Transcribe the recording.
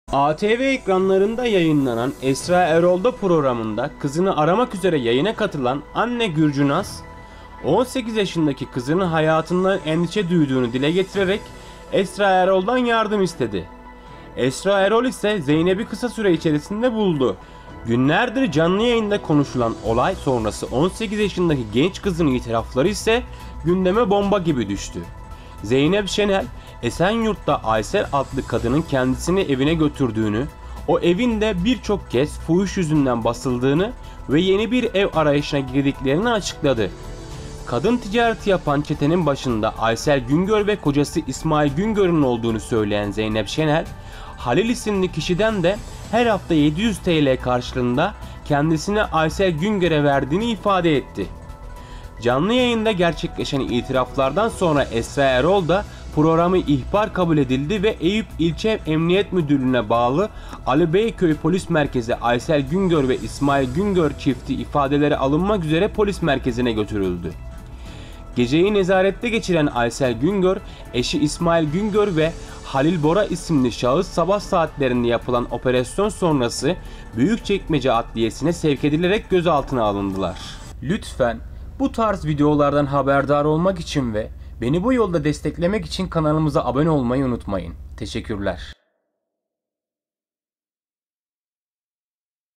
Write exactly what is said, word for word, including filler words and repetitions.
A T V ekranlarında yayınlanan Esra Erol'da programında kızını aramak üzere yayına katılan anne Gürcünaz, on sekiz yaşındaki kızının hayatından endişe duyduğunu dile getirerek Esra Erol'dan yardım istedi. Esra Erol ise Zeynep'i kısa süre içerisinde buldu. Günlerdir canlı yayında konuşulan olay sonrası on sekiz yaşındaki genç kızın itirafları ise gündeme bomba gibi düştü. Zeynep Şenel, Esenyurt'ta Aysel adlı kadının kendisini evine götürdüğünü, o evin de birçok kez fuhuş yüzünden basıldığını ve yeni bir ev arayışına girdiklerini açıkladı. Kadın ticareti yapan çetenin başında Aysel Güngör ve kocası İsmail Güngör'ün olduğunu söyleyen Zeynep Şenel, Halil isimli kişiden de her hafta yedi yüz TL karşılığında kendisine Aysel Güngör'e verdiğini ifade etti. Canlı yayında gerçekleşen itiraflardan sonra Esra Erol da programı ihbar kabul edildi ve Eyüp İlçe Emniyet Müdürlüğü'ne bağlı Ali Beyköy Polis Merkezi Aysel Güngör ve İsmail Güngör çifti ifadeleri alınmak üzere polis merkezine götürüldü. Geceyi nezarette geçiren Aysel Güngör, eşi İsmail Güngör ve Halil Bora isimli şahıs sabah saatlerinde yapılan operasyon sonrası Büyükçekmece Adliyesi'ne sevk edilerek gözaltına alındılar. Lütfen bu tarz videolardan haberdar olmak için ve beni bu yolda desteklemek için kanalımıza abone olmayı unutmayın. Teşekkürler.